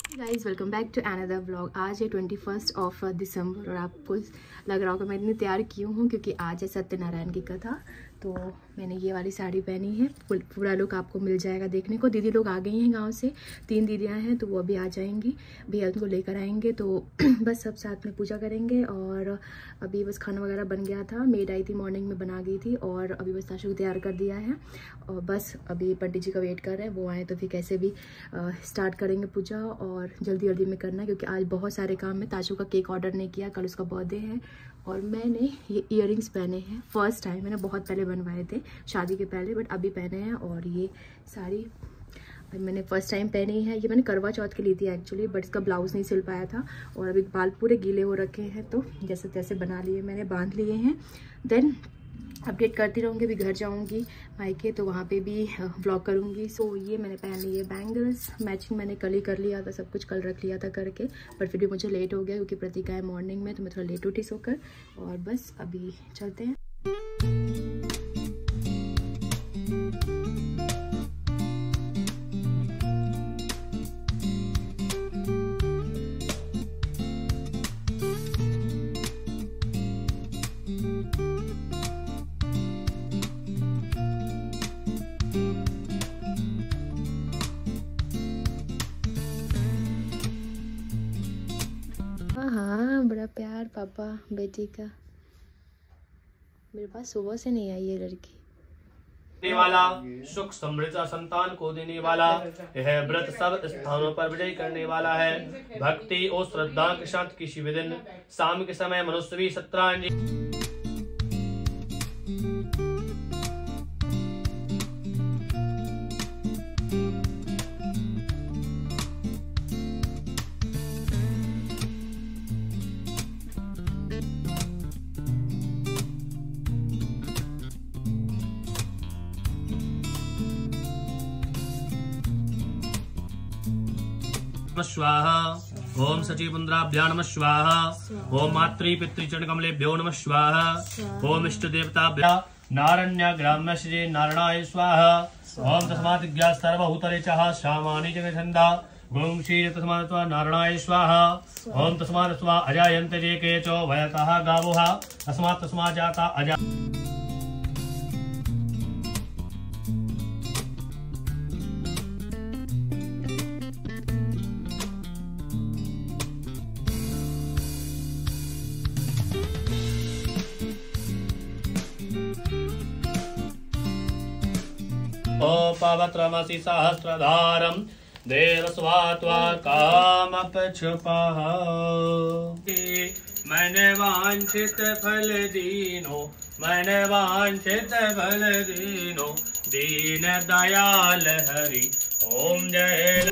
Guys welcome back to another vlog. आज है 21 of December और आपको लग रहा होगा मैं इतनी तैयार क्यों हूँ, क्योंकि आज है सत्यनारायण की कथा। तो मैंने ये वाली साड़ी पहनी है, पूरा लुक आपको मिल जाएगा देखने को। दीदी लोग आ गई हैं गांव से, 3 दीदियाँ हैं, तो वो अभी आ जाएंगी, भैया उनको लेकर आएंगे। तो बस सब साथ में पूजा करेंगे। और अभी बस खाना वगैरह बन गया था, मेड आई थी मॉर्निंग में बना गई थी, और अभी बस ताशु को तैयार कर दिया है। और बस अभी पंडित जी का वेट कर रहे हैं, वो आए तो फिर कैसे भी स्टार्ट करेंगे पूजा। और जल्दी जल्दी में करना है क्योंकि आज बहुत सारे काम है। ताशु का केक ऑर्डर नहीं किया, कल उसका बर्थडे है। और मैंने ये इयररिंग्स पहने हैं फर्स्ट टाइम, मैंने बहुत पहले बनवाए थे शादी के पहले, बट अभी पहने हैं। और ये साड़ी मैंने फर्स्ट टाइम पहनी है, ये मैंने करवा चौथ के ली थी एक्चुअली, बट इसका ब्लाउज नहीं सिल पाया था। और अभी बाल पूरे गीले हो रखे हैं, तो जैसे तैसे बना लिए, मैंने बांध लिए हैं। देन अपडेट करती रहूँगी। अभी घर जाऊँगी मायके, तो वहाँ पे भी व्लॉग करूँगी। सो ये मैंने पहन ली है बैंगल्स, मैचिंग मैंने कल ही कर लिया था, सब कुछ कल रख लिया था करके, बट फिर भी मुझे लेट हो गया क्योंकि प्रतीका है मॉर्निंग में, तो मैं थोड़ा लेट उठी सोकर। और बस अभी चलते हैं। हाँ, बड़ा प्यार पापा बेटी का। मेरे पास सुबह से नहीं आई ये लड़की। देने वाला, सुख समृद्ध संतान को देने वाला, यह व्रत सब स्थानों पर विजय करने वाला है। भक्ति और श्रद्धा के साथ किसी भी दिन शाम के समय मनुष्य भी सत्यनारायण स्वाहा। ओम सचिपुंद्राभ्यां नमः स्वाहा। ओम मातृ पितृचरण कमलेभ्यो नमः स्वाहा। ओम इष्ट देवताभ्या नारण्य ग्राम्य नारायणाय स्वाहा। ओम तस्मात् ज्ञा सर्वभूतले चः श्यामानि जगछन्दा गुं श्री तस्मात् नारायणाय स्वाहा। ओम तस्मात् स्वा अजायन्त जे केचो वयतः गावोः तस्मात् तस्मात् जाता अजा। पवित्रमसि सहस्रधारं देवस्वात्वा कामपक्षुपः। मैंने वांछित फल दीनो, मैंने वांछित फल दीनो, दीन दयाल हरि ओम जय।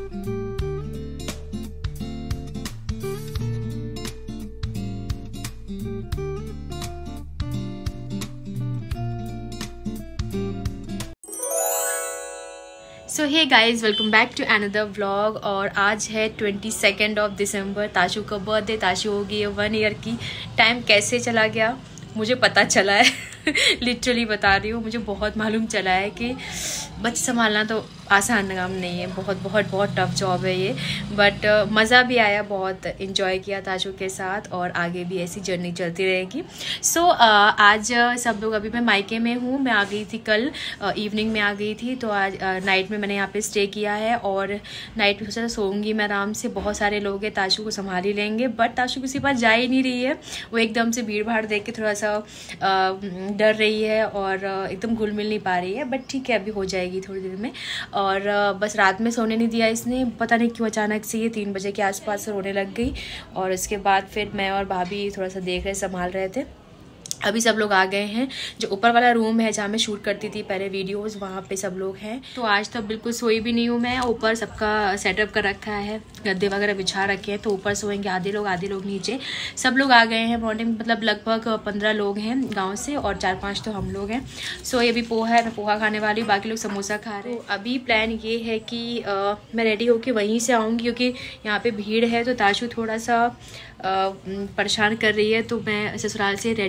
So hey guys welcome back to another vlog. और आज है 22 ऑफ दिसंबर, ताशु का बर्थडे। ताशु हो गई है 1 ईयर की। टाइम कैसे चला गया मुझे पता चला है लिटरली बता रही हूँ, मुझे बहुत मालूम चला है कि बच्चे संभालना तो आसान काम नहीं है, बहुत बहुत बहुत टफ जॉब है ये। बट मज़ा भी आया, बहुत इन्जॉय किया ताशु के साथ, और आगे भी ऐसी जर्नी चलती रहेगी। सो आज सब लोग, अभी मैं मायके में हूँ, मैं आ गई थी कल इवनिंग में आ गई थी, तो आज नाइट में मैंने यहाँ पे स्टे किया है। और नाइट में सोचा सोऊंगी मैं आराम से, बहुत सारे लोग हैं, ताशु को संभाल ही लेंगे। बट ताशु किसी पास जा ही नहीं रही है, वो एकदम से भीड़ भाड़ देख के थोड़ा सा डर रही है और एकदम घुल मिल नहीं पा रही है। बट ठीक है, अभी हो जाएगी थोड़ी देर में। और बस रात में सोने नहीं दिया इसने, पता नहीं क्यों अचानक से ये 3 बजे के आसपास रोने लग गई। और उसके बाद फिर मैं और भाभी थोड़ा सा देख रहे, संभाल रहे थे। अभी सब लोग आ गए हैं। जो ऊपर वाला रूम है जहाँ मैं शूट करती थी पहले वीडियोस, वहाँ पे सब लोग हैं। तो आज तो बिल्कुल सोई भी नहीं हूँ मैं, ऊपर सबका सेटअप कर रखा है, गद्दे वगैरह बिछा रखे हैं, तो ऊपर सोएंगे आधे लोग नीचे। सब लोग आ गए हैं मॉर्निंग, मतलब लगभग 15 लोग हैं गाँव से, और 4-5 तो हम लोग हैं। सो ये भी पोहा है, मैं पोहा खाने वाली हूँ, बाकी लोग समोसा खा रहे हैं। तो अभी प्लान ये है कि मैं रेडी होके वहीं से आऊँगी, क्योंकि यहाँ पर भीड़ है, तो ताशु थोड़ा सा परेशान कर रही है, तो मैं ससुराल से रेडी होके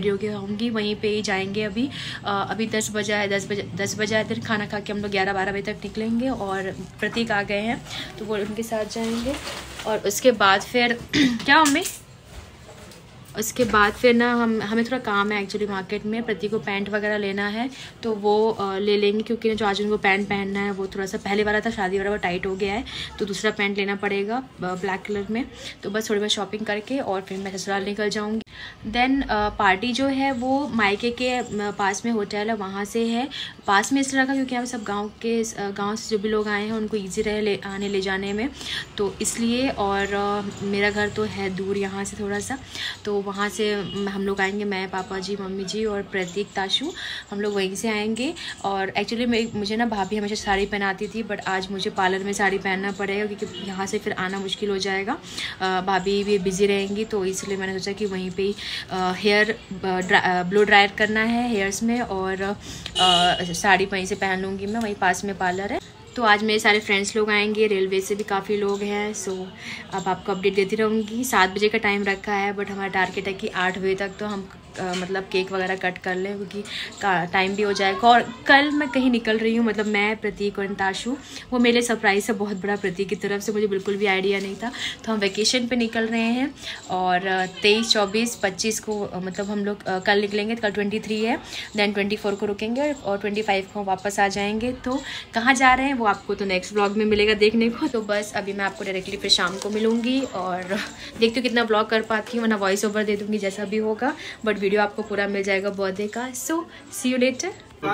कहूँगी वहीं पे ही जाएंगे। अभी 10 बजा है, 10 बजा है, फिर खाना खा के हम लोग 11-12 बजे तक निकलेंगे और प्रतीक आ गए हैं तो वो उनके साथ जाएंगे। और उसके बाद फिर क्या मम्मी, उसके बाद फिर ना हमें थोड़ा काम है एक्चुअली मार्केट में। प्रतीक को पैंट वगैरह लेना है तो वो ले लेंगे, क्योंकि ना जो आज उनको पैंट पहनना है वो थोड़ा सा पहले वाला था शादी वाला वो टाइट हो गया है, तो दूसरा पैंट लेना पड़ेगा ब्लैक कलर में। तो बस थोड़ी बहुत शॉपिंग करके और फिर मैं ससुराल निकल जाऊँगी। देन पार्टी जो है वो मायके के पास में होटल है, वहाँ से है। पास में इसलिए रखा क्योंकि यहाँ सब गाँव से जो भी लोग आए हैं उनको ईजी रहे आने ले जाने में, तो इसलिए। और मेरा घर तो है दूर यहाँ से थोड़ा सा, तो वहाँ से हम लोग आएंगे, मैं, पापा जी, मम्मी जी और प्रतीक, ताशु, हम लोग वहीं से आएंगे। और एक्चुअली मुझे ना भाभी हमेशा साड़ी पहनाती थी, बट आज मुझे पार्लर में साड़ी पहनना पड़ेगा क्योंकि यहाँ से फिर आना मुश्किल हो जाएगा। भाभी भी बिज़ी रहेंगी, तो इसलिए मैंने सोचा कि वहीं पे ही हेयर ब्लो ड्रायर करना है हेयर्स में, और साड़ी वहीं से पहन लूँगी मैं, वहीं पास में पार्लर है। तो आज मेरे सारे फ्रेंड्स लोग आएंगे, रेलवे से भी काफ़ी लोग हैं। सो अब आपको अपडेट देती रहूँगी। 7 बजे का टाइम रखा है, बट हमारा टारगेट है कि 8 बजे तक तो हम मतलब केक वगैरह कट कर लें, क्योंकि टाइम भी हो जाएगा। और कल मैं कहीं निकल रही हूँ, मतलब मैं, प्रतीक और ताशु, वो मेरे सरप्राइज़ है बहुत बड़ा प्रतीक की तरफ से, मुझे बिल्कुल भी आइडिया नहीं था। तो हम वेकेशन पे निकल रहे हैं और 23, 24, 25 को मतलब हम लोग कल निकलेंगे। कल 23 है, देन 24 को रुकेंगे और 25 को वापस आ जाएंगे। तो कहाँ जा रहे हैं वो आपको तो नेक्स्ट व्लॉग में मिलेगा देखने को। तो बस अभी मैं आपको डायरेक्टली फिर शाम को मिलूँगी और देखती हूँ कितना व्लॉग कर पाती हूँ, वरना वॉइस ओवर दे दूँगी जैसा भी होगा, बट वीडियो आपको पूरा मिल जाएगा बर्थडे का। So see you later.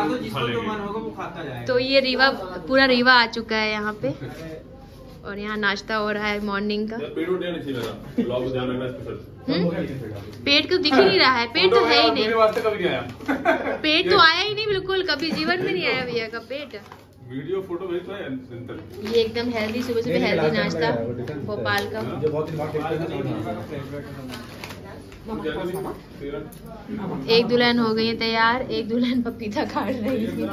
तो ये रीवा, पूरा रीवा आ चुका है यहाँ पे और यहाँ नाश्ता हो रहा है मॉर्निंग का। पेट तो दिख ही नहीं रहा है, पेट तो है ही नहीं, पेट तो आया ही नहीं बिल्कुल, कभी जीवन में नहीं आया भैया का पेट। वीडियो फोटो भेज तो है। ये एकदम हेल्दी, सुबह सुबह हेल्दी नाश्ता भोपाल का। एक दुल्हन हो गई है तैयार, एक दुल्हन पपीता काट रही थी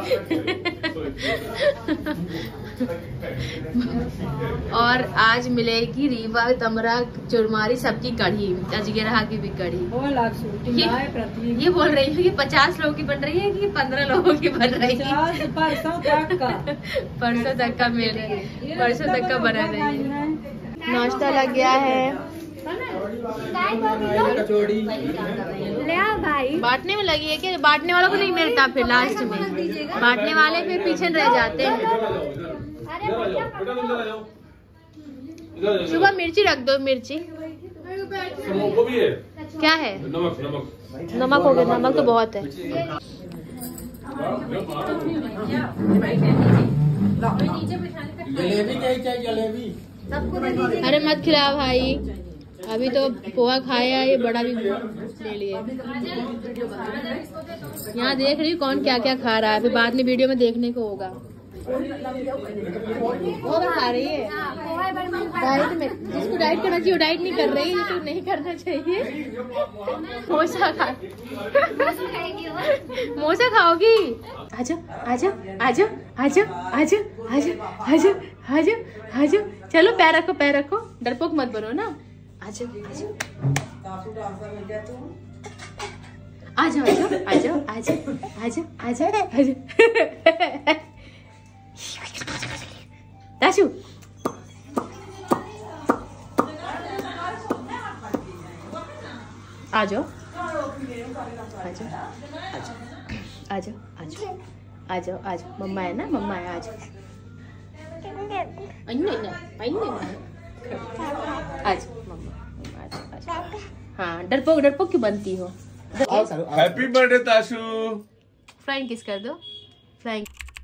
और आज मिलेगी रीवा तमरा चुरमारी सबकी कढ़ी, अजगरहा की भी कढ़ी। ये बोल रही है कि 50 लोगों की बन रही है कि 15 लोगों की बन रही है। परसों तक का मिल रहा है, परसों तक का बना रही है। नाश्ता लग गया है, बांटने में लगी है कि बांटने वालों को नहीं मिलता, फिर लास्ट में बांटने वाले फिर पीछे रह जाते हैं। सुबह मिर्ची रख दो, मिर्ची क्या है, नमक हो गया, नमक तो बहुत है। अरे मत खिलाओ भाई, अभी तो पोहा खाया, ये बड़ा भी ले लिए। यहाँ देख रही हूँ कौन क्या क्या खा रहा है, फिर बाद में वीडियो में देखने को होगा। वो खा रही है डाइट में, जिसको डाइट करना चाहिए वो डाइट नहीं कर रही है, जिसको नहीं करना चाहिए मोसा खा मोसा खाओगी। आजा आजा आजा आजा आजा आजा आजा आजा आजा, चलो पैर रखो, पैर रखो, डरपोक मत बनो ना। आजा आजा आजा आजा आजा आजा आजा आजा ताशु आ जाओ, आ जाओ आ जाओ आ जाओ आ जाओ आ जाओ, मम्मा है ना, मम्मा है, आ जाओ। आज मम्मा, हाँ डरपोक डरपोक क्यों बनती हो। Happy birthday Tashu. Flying kiss कर दो, फ्लाइंग।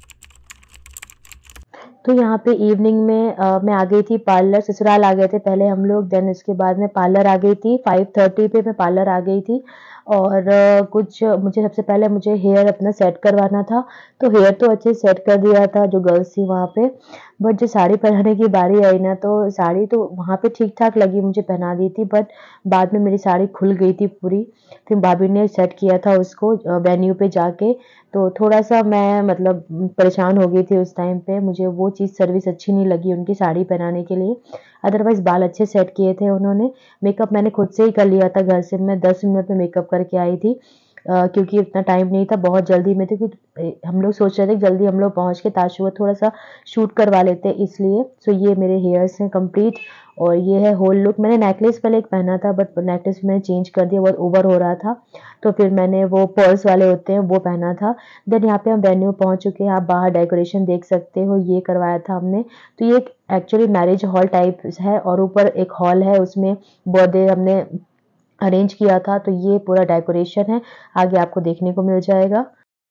तो यहाँ पे इवनिंग में मैं आ गई थी पार्लर, ससुराल आ गए थे पहले हम लोग, देन उसके बाद में पार्लर आ गई थी। 5:30 पे मैं पार्लर आ गई थी और मुझे सबसे पहले मुझे हेयर अपना सेट करवाना था, तो हेयर तो अच्छे सेट कर दिया था जो गर्ल्स थी वहाँ पे, बट जो साड़ी पहनाने की बारी आई ना, तो साड़ी तो वहाँ पे ठीक ठाक लगी, मुझे पहना दी थी, बट बाद में मेरी साड़ी खुल गई थी पूरी। फिर भाभी ने सेट किया था उसको वेन्यू पे जाके, तो थोड़ा सा मैं मतलब परेशान हो गई थी उस टाइम पे, मुझे वो चीज़ सर्विस अच्छी नहीं लगी उनकी साड़ी पहनाने के लिए। अदरवाइज बाल अच्छे सेट किए थे उन्होंने, मेकअप मैंने खुद से ही कर लिया था घर से, मैं 10 मिनट में मेकअप करके आई थी। क्योंकि इतना टाइम नहीं था, बहुत जल्दी में थे कि हम लोग सोच रहे थे कि जल्दी हम लोग पहुँच के ताशु को थोड़ा सा शूट करवा लेते इसलिए। सो ये मेरे हेयर्स हैं कंप्लीट और ये है होल लुक। मैंने नेकलेस पहले एक पहना था बट नेकलेस मैंने चेंज कर दिया, बहुत ओवर हो रहा था, तो फिर मैंने वो पर्ल्स वाले होते हैं वो पहना था। देन यहाँ पे हम वेन्यू पहुँच चुके हैं, आप बाहर डेकोरेशन देख सकते हो, ये करवाया था हमने। तो ये एक्चुअली मैरिज हॉल टाइप है और ऊपर एक हॉल है, उसमें बर्थडे हमने अरेंज किया था। तो ये पूरा डेकोरेशन है, आगे आपको देखने को मिल जाएगा।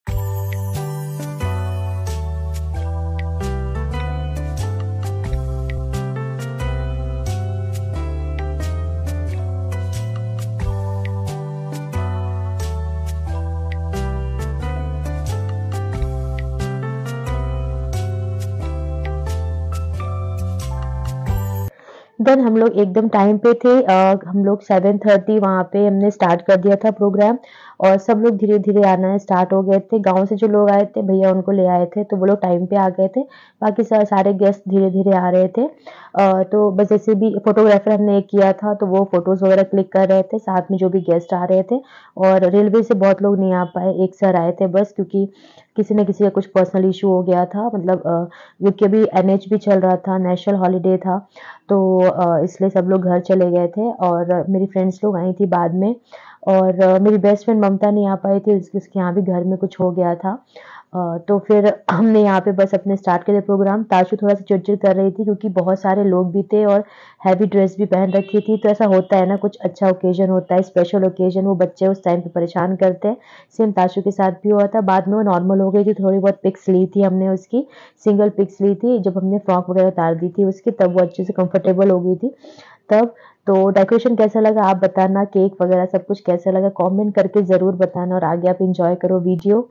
देन हम लोग एकदम टाइम पे थे, हम लोग 7:30 वहाँ पे हमने स्टार्ट कर दिया था प्रोग्राम और सब लोग धीरे धीरे आना स्टार्ट हो गए थे। गांव से जो लोग आए थे भैया उनको ले आए थे तो वो लोग टाइम पे आ गए थे, बाकी सारे गेस्ट धीरे धीरे आ रहे थे। तो बस जैसे भी फोटोग्राफर हमने एक किया था तो वो फोटोज वगैरह क्लिक कर रहे थे, साथ में जो भी गेस्ट आ रहे थे। और रेलवे से बहुत लोग नहीं आ पाए, एक सर आए थे बस, क्योंकि किसी न किसी का कुछ पर्सनल इशू हो गया था, मतलब क्योंकि अभी NH भी चल रहा था, नेशनल हॉलीडे था, तो इसलिए सब लोग घर चले गए थे और मेरी फ्रेंड्स लोग आई थी बाद में। और मेरी बेस्ट फ्रेंड ममता नहीं आ पाई थी, उसके यहाँ भी घर में कुछ हो गया था। तो फिर हमने यहाँ पे बस अपने स्टार्ट कर दिया प्रोग्राम। ताशु थोड़ा सा चिड़चिड़ कर रही थी क्योंकि बहुत सारे लोग भी थे और हैवी ड्रेस भी पहन रखी थी, तो ऐसा होता है ना, कुछ अच्छा ओकेजन होता है, स्पेशल ओकेजन, वो बच्चे उस टाइम पे परेशान करते हैं। सेम ताशु के साथ भी हुआ था, बाद में वो नॉर्मल हो गई थी, थोड़ी बहुत पिक्स ली थी हमने उसकी, सिंगल पिक्स ली थी जब हमने फ्रॉक वगैरह उतार दी थी उसकी, तब वो अच्छे से कंफर्टेबल हो गई थी तब। तो डेकोरेशन कैसा लगा आप बताना, केक वगैरह सब कुछ कैसा लगा कमेंट करके ज़रूर बताना और आगे आप एंजॉय करो वीडियो।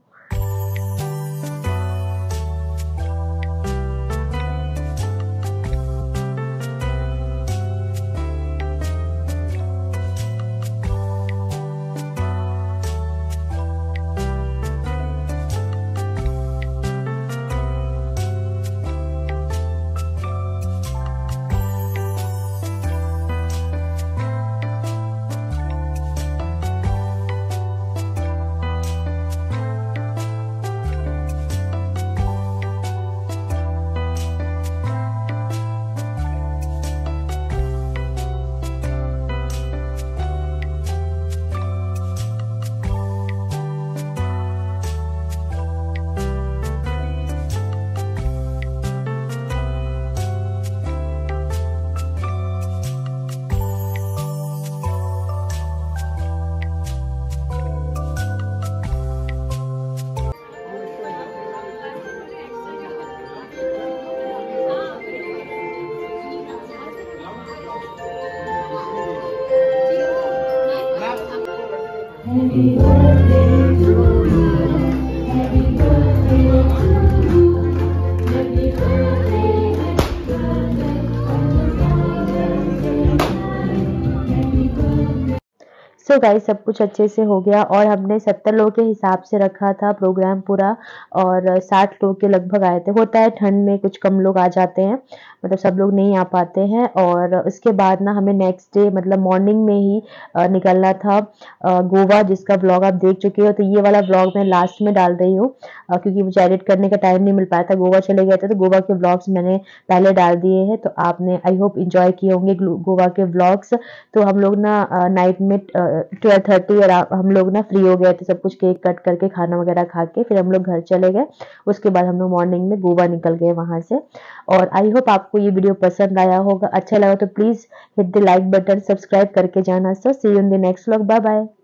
सो गाइस सब कुछ अच्छे से हो गया और हमने 70 लोगों के हिसाब से रखा था प्रोग्राम पूरा और 60 लोग के लगभग आए थे। होता है ठंड में कुछ कम लोग आ जाते हैं, मतलब सब लोग नहीं आ पाते हैं। और उसके बाद ना हमें नेक्स्ट डे मतलब मॉर्निंग में ही निकलना था गोवा, जिसका व्लॉग आप देख चुके हो। तो ये वाला व्लॉग मैं लास्ट में डाल रही हूँ क्योंकि मुझे एडिट करने का टाइम नहीं मिल पाया था, गोवा चले गए थे, तो गोवा के व्लॉग्स मैंने पहले डाल दिए हैं। तो आपने आई होप इंजॉय किए होंगे गोवा के व्लॉग्स। तो हम लोग ना नाइट में 12:30 और हम लोग ना फ्री हो गए थे, सब कुछ केक कट करके खाना वगैरह खा के फिर हम लोग घर चले गए। उसके बाद हम लोग मॉर्निंग में गोवा निकल गए वहां से। और आई होप आपको ये वीडियो पसंद आया होगा, अच्छा लगा तो please hit the like button, subscribe करके जाना। So see you in the next vlog, bye bye.